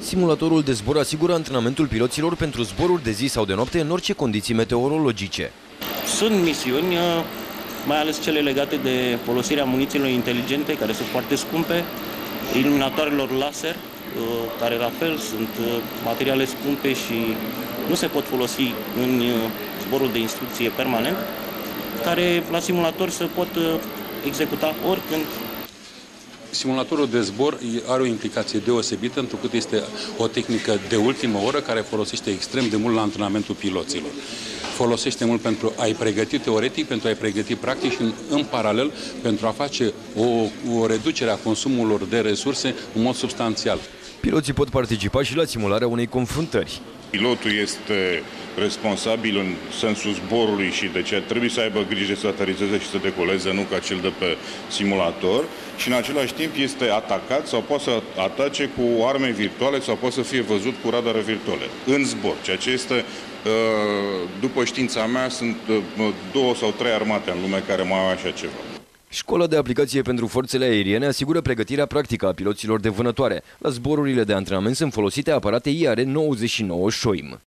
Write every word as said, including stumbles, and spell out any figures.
Simulatorul de zbor asigură antrenamentul piloților pentru zboruri de zi sau de noapte în orice condiții meteorologice. Sunt misiuni, mai ales cele legate de folosirea munițiilor inteligente, care sunt foarte scumpe, iluminatoarelor laser, care la fel sunt materiale scumpe și nu se pot folosi în zborul de instrucție permanent, care la simulator se pot executa oricând. Simulatorul de zbor are o implicație deosebită, întrucât este o tehnică de ultimă oră care folosește extrem de mult la antrenamentul piloților. Folosește mult pentru a-i pregăti teoretic, pentru a-i pregăti practic și în, în paralel pentru a face o, o reducere a consumului de resurse în mod substanțial. Piloții pot participa și la simularea unei confruntări. Pilotul este responsabil în sensul zborului și de ce trebuie să aibă grijă să aterizeze și să decoleze, nu ca cel de pe simulator, și în același timp este atacat sau poate să atace cu arme virtuale sau poate să fie văzut cu radare virtuale în zbor, ceea ce este, după știința mea, sunt două sau trei armate în lume care mai au așa ceva. Școala de aplicație pentru forțele aeriene asigură pregătirea practică a piloților de vânătoare. La zborurile de antrenament sunt folosite aparate I R nouăzeci și nouă Shoim.